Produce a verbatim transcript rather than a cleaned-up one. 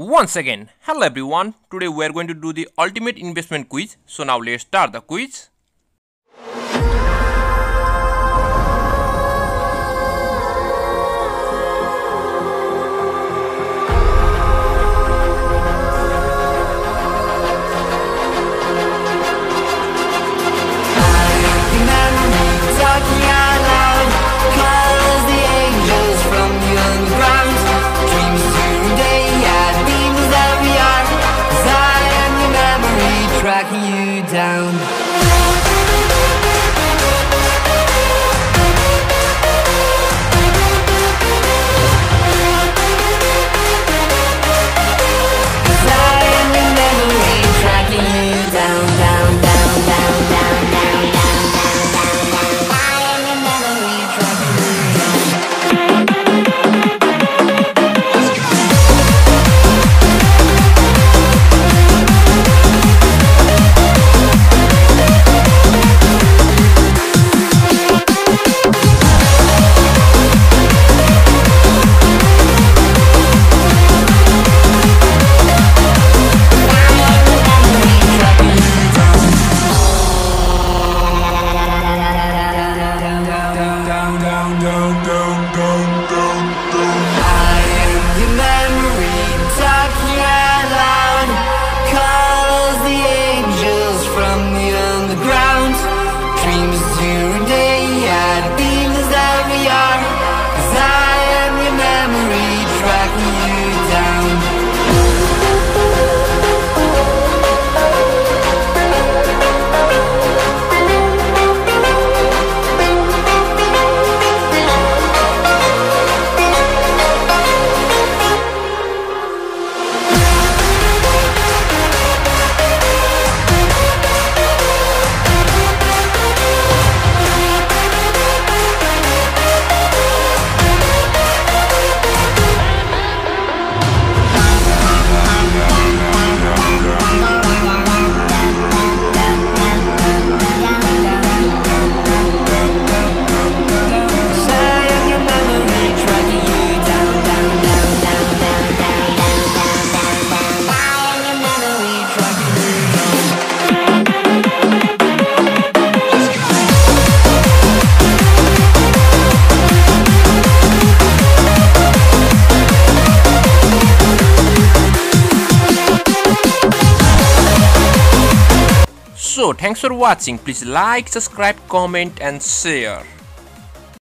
Once again, hello everyone. Today we are going to do the ultimate investment quiz. So now let's start the quiz. Tracking you down. So thanks for watching. Please like, subscribe, comment and share.